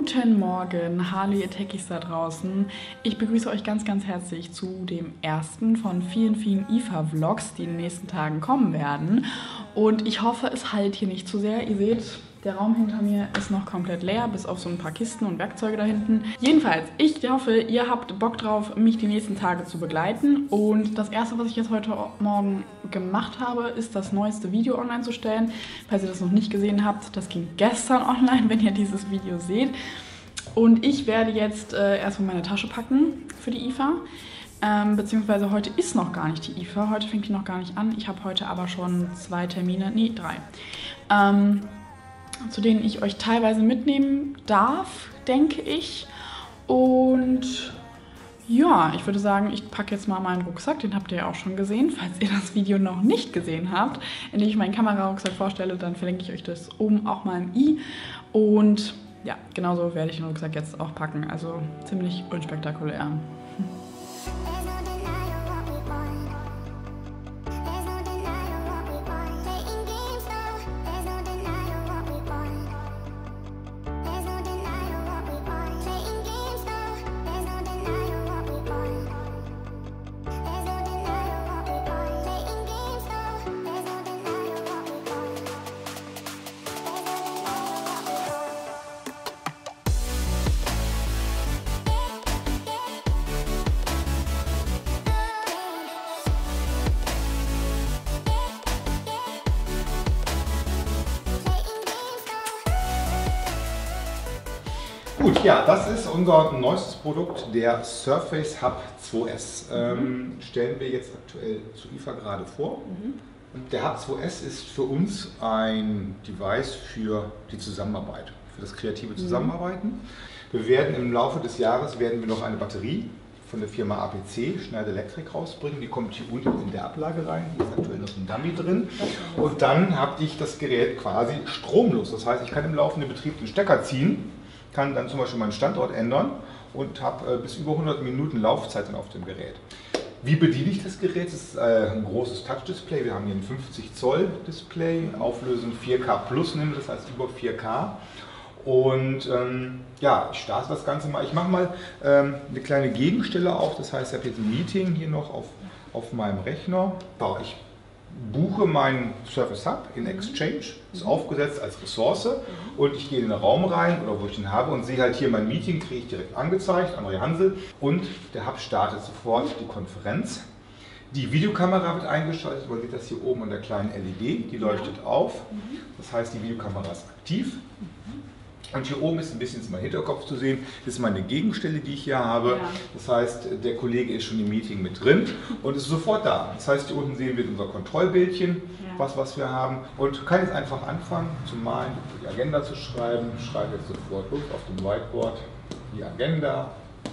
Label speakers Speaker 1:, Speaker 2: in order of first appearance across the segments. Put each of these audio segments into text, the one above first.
Speaker 1: Guten Morgen, hallo ihr Techies da draußen. Ich begrüße euch ganz, ganz herzlich zu dem ersten von vielen, vielen IFA-Vlogs, die in den nächsten Tagen kommen werden. Und ich hoffe, es halt hier nicht zu sehr. Ihr seht, der Raum hinter mir ist noch komplett leer, bis auf so ein paar Kisten und Werkzeuge da hinten. Jedenfalls, ich hoffe, ihr habt Bock drauf, mich die nächsten Tage zu begleiten. Und das erste, was ich jetzt heute Morgen gemacht habe, ist das neueste Video online zu stellen. Falls ihr das noch nicht gesehen habt, das ging gestern online, wenn ihr dieses Video seht. Und ich werde jetzt erstmal meine Tasche packen für die IFA. Beziehungsweise heute ist noch gar nicht die IFA, heute fängt die noch gar nicht an. Ich habe heute aber schon 2 Termine, nee 3. Zu denen ich euch teilweise mitnehmen darf, denke ich. Und ja, ich würde sagen, ich packe jetzt mal meinen Rucksack, den habt ihr ja auch schon gesehen. Falls ihr das Video noch nicht gesehen habt, in dem ich meinen Kamerarucksack vorstelle, dann verlinke ich euch das oben auch mal im i. Und ja, genauso werde ich den Rucksack jetzt auch packen, also ziemlich unspektakulär.
Speaker 2: Gut, ja, das ist unser neuestes Produkt, der Surface Hub 2S. Stellen wir jetzt aktuell zu IFA gerade vor. Und der Hub 2S ist für uns ein Device für die Zusammenarbeit, für das kreative Zusammenarbeiten. Wir werden im Laufe des Jahres noch eine Batterie von der Firma APC, Schneider Electric, rausbringen. Die kommt hier unten in der Ablage rein. Hier ist aktuell noch so ein Dummy drin. Und dann habe ich das Gerät quasi stromlos. Das heißt, ich kann im laufenden Betrieb den Stecker ziehen, kann dann zum Beispiel meinen Standort ändern und habe bis über 100 Minuten Laufzeit dann auf dem Gerät. Wie bediene ich das Gerät? Es ist ein großes Touch-Display. Wir haben hier ein 50 Zoll Display, Auflösung 4K Plus, das heißt über 4K. Und ja, ich starte das Ganze mal. Ich mache mal eine kleine Gegenstelle auf. Das heißt, ich habe jetzt ein Meeting hier noch auf meinem Rechner. Ich buche meinen Surface Hub in Exchange, ist aufgesetzt als Ressource und ich gehe in den Raum rein oder wo ich ihn habe und sehe halt hier mein Meeting, kriege ich direkt angezeigt, André Hansel, und der Hub startet sofort die Konferenz. Die Videokamera wird eingeschaltet, man sieht das hier oben an der kleinen LED, die leuchtet auf, das heißt die Videokamera ist aktiv. Und hier oben ist ein bisschen mein Hinterkopf zu sehen, das ist meine Gegenstelle, die ich hier habe. Ja. Das heißt, der Kollege ist schon im Meeting mit drin und ist sofort da. Das heißt, hier unten sehen wir unser Kontrollbildchen, was wir haben. Und kann jetzt einfach anfangen zu malen, die Agenda zu schreiben. Ich schreibe jetzt sofort los auf dem Whiteboard die Agenda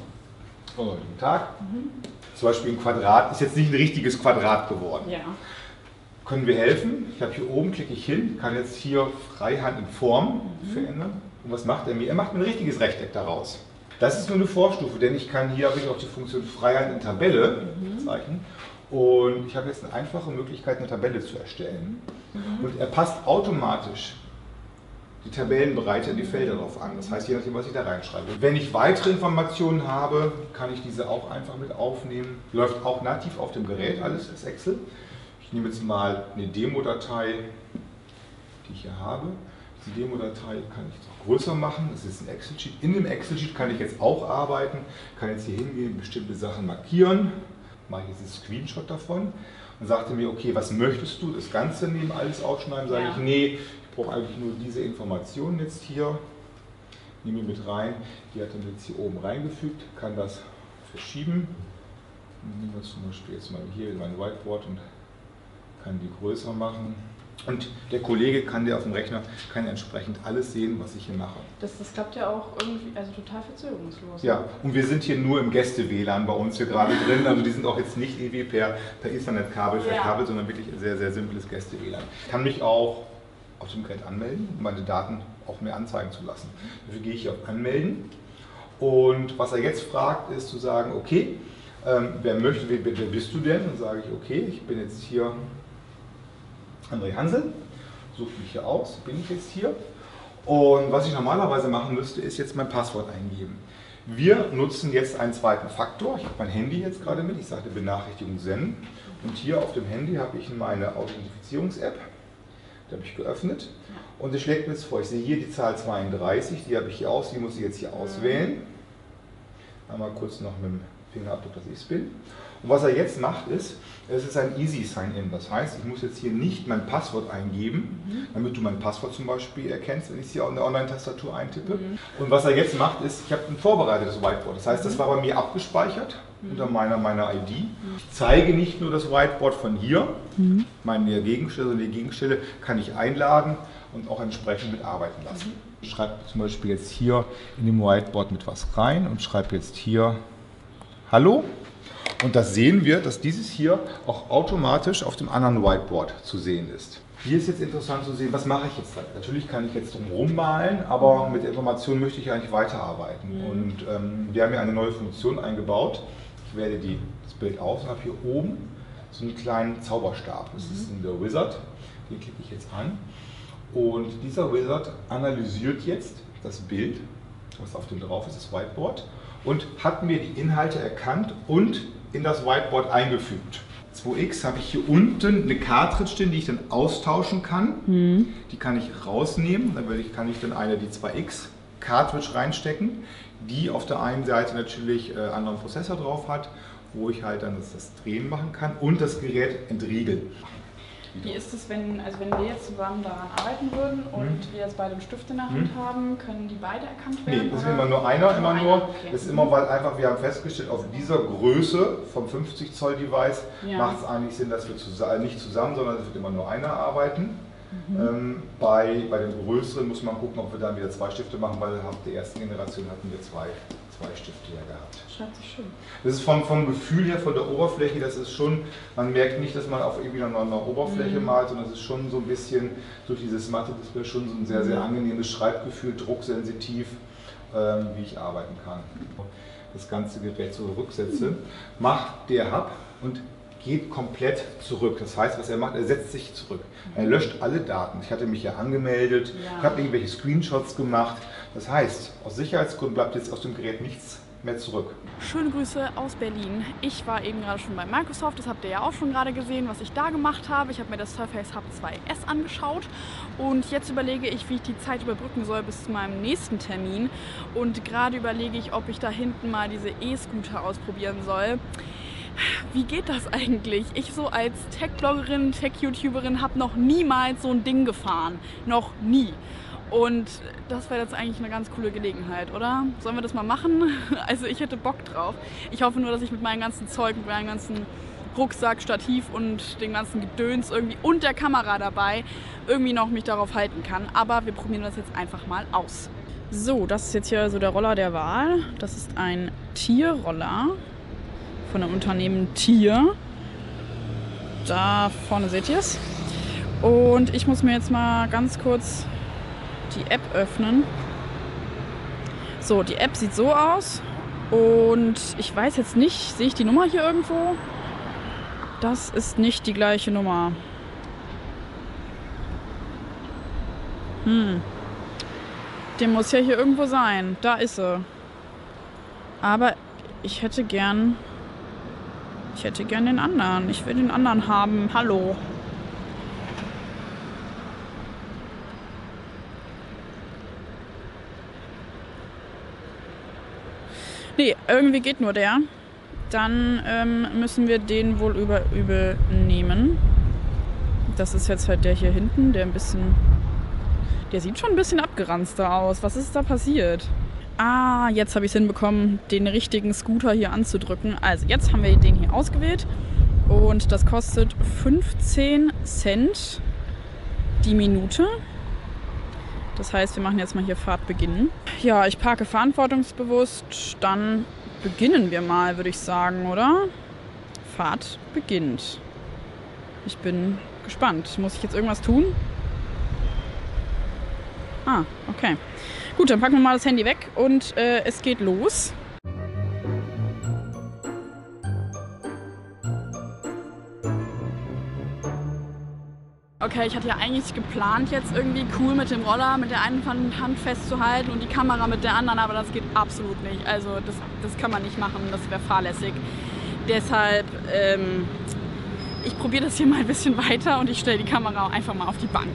Speaker 2: von heutigen Tag. Zum Beispiel ein Quadrat, ist jetzt nicht ein richtiges Quadrat geworden. Ja. Können wir helfen? Ich habe hier oben, klicke ich hin, kann jetzt hier Freihand in Form verändern. Und was macht er mir? Er macht mir ein richtiges Rechteck daraus. Das ist nur eine Vorstufe, denn ich kann hier auch die Funktion Freihand in Tabelle zeichnen. Und ich habe jetzt eine einfache Möglichkeit, eine Tabelle zu erstellen. Und er passt automatisch die Tabellenbreite in die Felder drauf an. Das heißt, je nachdem, was ich da reinschreibe. Wenn ich weitere Informationen habe, kann ich diese auch einfach mit aufnehmen. Läuft auch nativ auf dem Gerät, alles ist Excel. Ich nehme jetzt mal eine Demo-Datei, die ich hier habe. Die Demo-Datei kann ich auch größer machen. Das ist ein Excel-Sheet. In dem Excel-Sheet kann ich jetzt auch arbeiten. Kann jetzt hier hingehen, bestimmte Sachen markieren. Mache ich jetzt einen Screenshot davon und sagte mir, okay, was möchtest du? Das Ganze neben alles aufschneiden? Sage ich, nee, ich brauche eigentlich nur diese Informationen jetzt hier. Nehme die mit rein. Die hat dann jetzt hier oben reingefügt, kann das verschieben. Nehmen wir zum Beispiel jetzt mal hier mein Whiteboard und kann die größer machen. Und der Kollege der auf dem Rechner kann entsprechend alles sehen, was ich hier mache.
Speaker 1: Das klappt ja auch irgendwie, also total verzögerungslos.
Speaker 2: Ja, und wir sind hier nur im Gäste-WLAN bei uns hier gerade drin. Also die sind auch jetzt nicht irgendwie per Ethernet-Kabel verkabelt, sondern wirklich sehr, sehr simples Gäste-WLAN. Ich kann mich auch auf dem Gerät anmelden, um meine Daten auch mehr anzeigen zu lassen. Dafür gehe ich hier auf Anmelden. Und was er jetzt fragt, ist zu sagen, okay, wer bist du denn? Dann sage ich, okay, ich bin jetzt hier André Hansel, suche mich hier aus, bin ich jetzt hier Und was ich normalerweise machen müsste, ist jetzt mein Passwort eingeben. Wir nutzen jetzt einen zweiten Faktor. Ich habe mein Handy jetzt gerade mit. Ich sagte Benachrichtigung senden. Und hier auf dem Handy habe ich meine Authentifizierungs-App. Die habe ich geöffnet. Und sie schlägt mir jetzt vor. Ich sehe hier die Zahl 32. Die habe ich hier aus. Die muss ich jetzt hier auswählen. Einmal kurz noch mit dem Fingerabdruck, dass ich es bin. Und was er jetzt macht ist, es ist ein Easy Sign-In. Das heißt, ich muss jetzt hier nicht mein Passwort eingeben, damit du mein Passwort zum Beispiel erkennst, wenn ich es hier auf der Online-Tastatur eintippe. Und was er jetzt macht ist, ich habe ein vorbereitetes Whiteboard. Das heißt, das war bei mir abgespeichert unter meiner ID. Ich zeige nicht nur das Whiteboard von hier, meine Gegenstelle, sondern die Gegenstelle kann ich einladen und auch entsprechend mitarbeiten lassen. Ich schreibe zum Beispiel jetzt hier in dem Whiteboard mit was rein und schreibe jetzt hier Hallo. Und das sehen wir, dass dieses hier auch automatisch auf dem anderen Whiteboard zu sehen ist. Hier ist jetzt interessant zu sehen, was mache ich jetzt da? Natürlich kann ich jetzt drumherum malen, aber mit der Information möchte ich eigentlich weiterarbeiten. Und wir haben hier eine neue Funktion eingebaut. Ich wähle das Bild aus und habe hier oben so einen kleinen Zauberstab. Das ist der Wizard. Den klicke ich jetzt an. Und dieser Wizard analysiert jetzt das Bild, was auf dem drauf ist, das Whiteboard, und hat mir die Inhalte erkannt und in das Whiteboard eingefügt. 2x habe ich hier unten eine Cartridge drin, die ich dann austauschen kann. Die kann ich rausnehmen, dann kann ich dann die 2x Cartridge reinstecken, die auf der einen Seite natürlich einen anderen Prozessor drauf hat, wo ich halt dann das Drehen machen kann und das Gerät entriegeln.
Speaker 1: Wie ist es, wenn wir jetzt zusammen daran arbeiten würden und wir jetzt beide einen Stift in der Hand haben, können die beide erkannt werden?
Speaker 2: Nee, das ist immer nur einer, Okay. Das ist immer, weil einfach wir haben festgestellt, auf dieser Größe vom 50 Zoll Device macht es eigentlich Sinn, dass wir nicht zusammen, sondern es wird immer nur einer arbeiten. Bei den größeren muss man gucken, ob wir dann wieder 2 Stifte machen, weil ab der ersten Generation hatten wir zwei Stifte ja gehabt.
Speaker 1: Schreibt sich schön.
Speaker 2: Das ist vom Gefühl her, von der Oberfläche, das ist schon, man merkt nicht, dass man auf irgendwie einer Oberfläche malt, sondern es ist schon so ein bisschen, durch dieses Matte-Display schon so ein sehr, sehr angenehmes Schreibgefühl, drucksensitiv, wie ich arbeiten kann. Das ganze Gerät zurücksetze, macht der Hub und geht komplett zurück. Das heißt, was er macht, er setzt sich zurück. Er löscht alle Daten. Ich hatte mich ja angemeldet, ich habe irgendwelche Screenshots gemacht. Das heißt, aus Sicherheitsgründen bleibt jetzt aus dem Gerät nichts mehr zurück.
Speaker 1: Schöne Grüße aus Berlin. Ich war eben gerade schon bei Microsoft, das habt ihr ja auch schon gerade gesehen, was ich da gemacht habe. Ich habe mir das Surface Hub 2S angeschaut und jetzt überlege ich, wie ich die Zeit überbrücken soll bis zu meinem nächsten Termin. Und gerade überlege ich, ob ich da hinten mal diese E-Scooter ausprobieren soll. Wie geht das eigentlich? Ich so als Tech-Bloggerin, Tech-YouTuberin habe noch niemals so ein Ding gefahren. Noch nie. Und das wäre jetzt eigentlich eine ganz coole Gelegenheit, oder? Sollen wir das mal machen? Also ich hätte Bock drauf. Ich hoffe nur, dass ich mit meinem ganzen Zeug, mit meinem ganzen Rucksack, Stativ und dem ganzen Gedöns irgendwie und der Kamera dabei irgendwie noch mich darauf halten kann. Aber wir probieren das jetzt einfach mal aus. So, das ist jetzt hier so der Roller der Wahl. Das ist ein Tierroller von dem Unternehmen Tier. Da vorne seht ihr es. Und ich muss mir jetzt mal ganz kurz die App öffnen. So, die App sieht so aus. Und ich weiß jetzt nicht, sehe ich die Nummer hier irgendwo? Das ist nicht die gleiche Nummer. Die muss ja hier irgendwo sein. Da ist sie. Aber ich hätte gern den anderen. Ich will den anderen haben. Hallo. Nee, irgendwie geht nur der. Dann müssen wir den wohl übel nehmen. Das ist jetzt halt der hier hinten, der sieht schon ein bisschen abgeranzter aus. Was ist da passiert? Ah, jetzt habe ich es hinbekommen, den richtigen Scooter hier anzudrücken. Also jetzt haben wir den hier ausgewählt und das kostet 15 Cent die Minute. Das heißt, wir machen jetzt mal hier Fahrt beginnen. Ja, ich parke verantwortungsbewusst. Dann beginnen wir mal, würde ich sagen, oder? Fahrt beginnt. Ich bin gespannt. Muss ich jetzt irgendwas tun? Ah, okay. Gut, dann packen wir mal das Handy weg und es geht los. okay, ich hatte ja eigentlich geplant, jetzt irgendwie cool mit dem Roller mit der einen Hand festzuhalten und die Kamera mit der anderen, aber das geht absolut nicht. Also das kann man nicht machen, das wäre fahrlässig. Deshalb, ich probiere das hier mal ein bisschen weiter und ich stelle die Kamera einfach mal auf die Bank.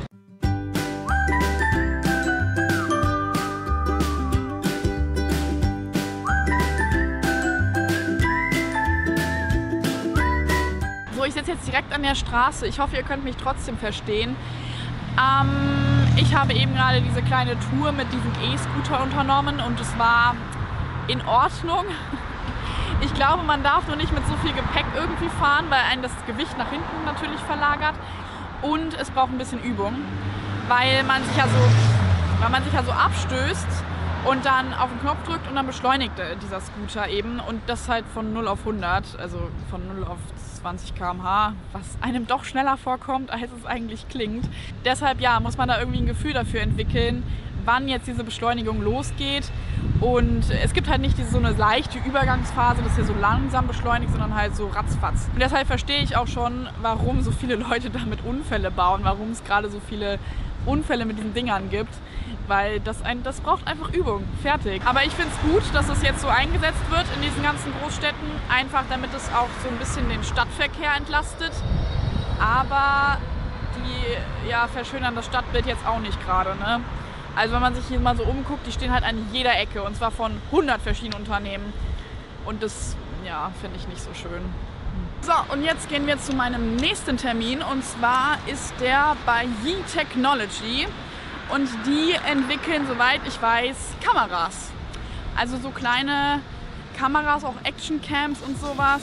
Speaker 1: So, ich sitze jetzt direkt an der Straße. Ich hoffe, ihr könnt mich trotzdem verstehen. Ich habe eben gerade diese kleine Tour mit diesem E-Scooter unternommen und es war in Ordnung. Ich glaube, man darf nur nicht mit so viel Gepäck irgendwie fahren, weil einen das Gewicht nach hinten natürlich verlagert. Und es braucht ein bisschen Übung, weil man sich ja so abstößt und dann auf den Knopf drückt und dann beschleunigt dieser Scooter eben. Und das halt von 0 auf 100, also von 0 auf 20 km/h, was einem doch schneller vorkommt, als es eigentlich klingt. Deshalb ja, muss man da irgendwie ein Gefühl dafür entwickeln, wann jetzt diese Beschleunigung losgeht. Und es gibt halt nicht so eine leichte Übergangsphase, dass hier so langsam beschleunigt, sondern halt so ratzfatz. Und deshalb verstehe ich auch schon, warum so viele Leute damit Unfälle bauen, warum es gerade so viele Unfälle mit diesen Dingern gibt. Weil das braucht einfach Übung. Fertig. Aber ich finde es gut, dass es jetzt so eingesetzt wird in diesen ganzen Großstädten. Einfach damit es auch so ein bisschen den Stadtverkehr entlastet. Aber die verschönern das Stadtbild jetzt auch nicht gerade, ne? Also wenn man sich hier mal so umguckt, die stehen halt an jeder Ecke und zwar von 100 verschiedenen Unternehmen. Und das, finde ich nicht so schön. So, und jetzt gehen wir zu meinem nächsten Termin und zwar ist der bei Yi Technology. Und die entwickeln, soweit ich weiß, Kameras. Also so kleine Kameras, auch Actioncams und sowas.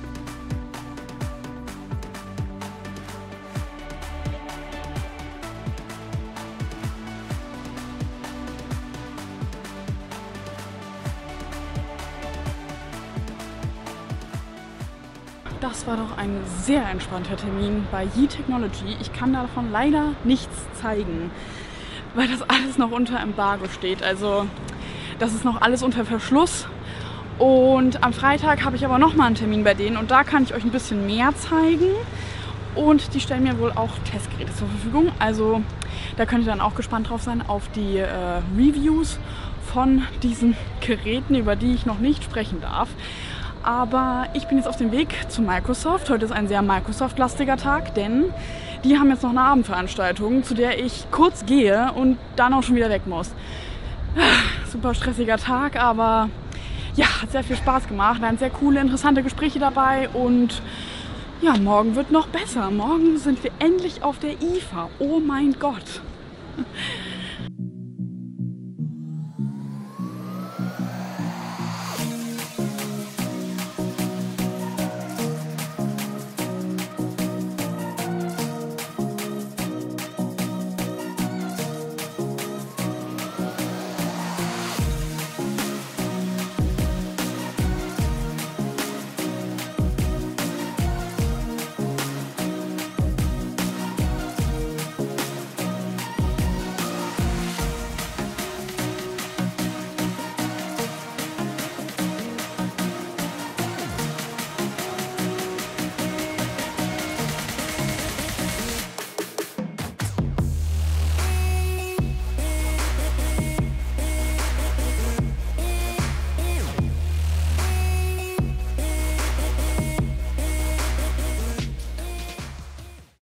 Speaker 1: Das war doch ein sehr entspannter Termin bei Yi Technology. Ich kann davon leider nichts zeigen, weil das alles noch unter Embargo steht. Also das ist noch alles unter Verschluss. Und am Freitag habe ich aber nochmal einen Termin bei denen und da kann ich euch ein bisschen mehr zeigen. Und die stellen mir wohl auch Testgeräte zur Verfügung. Also da könnt ihr dann auch gespannt drauf sein auf die Reviews von diesen Geräten, über die ich noch nicht sprechen darf. Aber ich bin jetzt auf dem Weg zu Microsoft. Heute ist ein sehr Microsoft-lastiger Tag, denn die haben jetzt noch eine Abendveranstaltung, zu der ich kurz gehe und dann auch schon wieder weg muss. Super stressiger Tag, aber ja, hat sehr viel Spaß gemacht. Waren sehr coole, interessante Gespräche dabei und ja, morgen wird noch besser. Morgen sind wir endlich auf der IFA. Oh mein Gott.